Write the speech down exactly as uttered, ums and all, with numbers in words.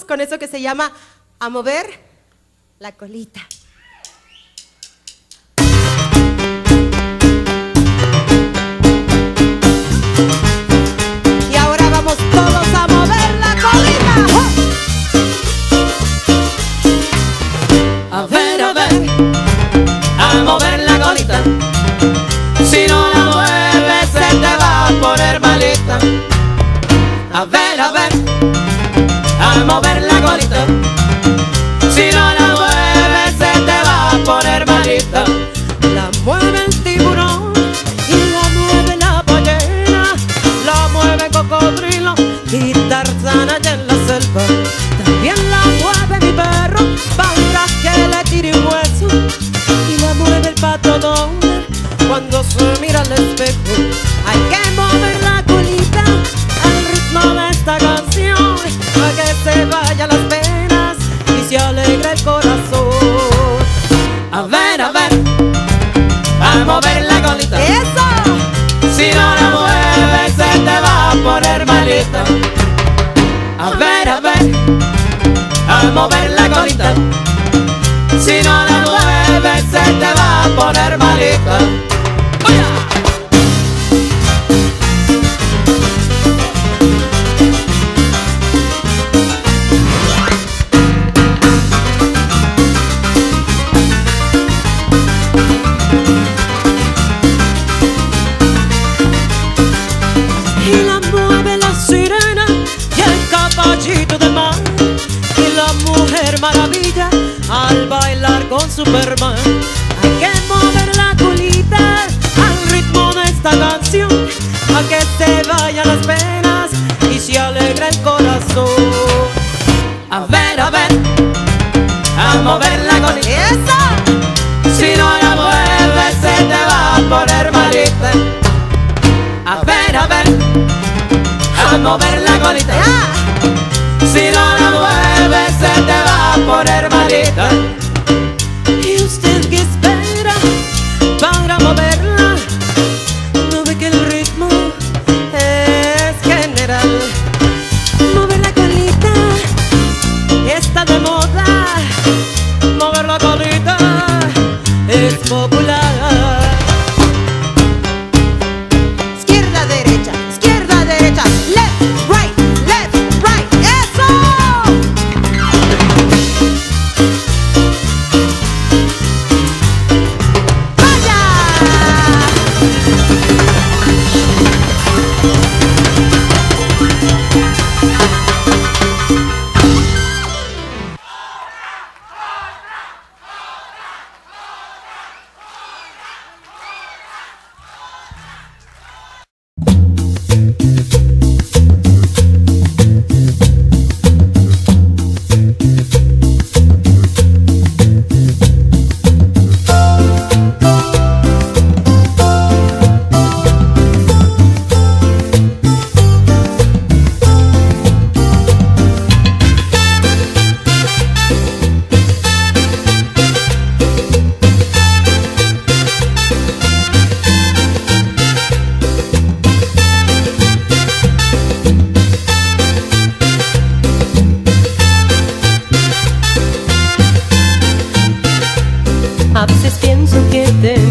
con eso que se llama A Mover la Colita. Y ahora vamos todos a mover la colita. ¡Oh! A ver, a ver, a mover la colita. Si no la mueves se te va a poner malita. A ver, a ver, a mover la colita. Si no la mueves se te va a poner malita. La mueve el tiburón y la mueve la ballena, la mueve cocodrilo y Tarzán allá en la selva. También la mueve mi perro para que le tire un hueso, y la mueve el pato Donald cuando se mira al espejo. Hay que mover la colita al ritmo de esta canción, para que se vayan las penas y se alegre el corazón. A ver, a ver, a mover la colita. ¡Eso! Si no la mueves se te va a poner malita. A ver, a ver, a mover la colita. Si no la mueves se te va a poner malita. Y la mueve la sirena y el caballito del mar, y la mujer maravilla al bailar con Superman. Hay que mover la colita al ritmo de esta canción, a que se vayan las penas y se alegre el corazón. A ver, a ver, a mover la colita. ¡Eso! Si no la mueves se te va a poner malita. A ver, a ver, a mover la colita. Si no la mueves se te va a poner malita. ¿Y usted qué espera para moverla? ¿No ve que el ritmo es general? Mover la colita está de moda, mover la colita es popular. Izquierda, derecha, izquierda, derecha, left, right, left, right, ¡eso! A veces pienso que te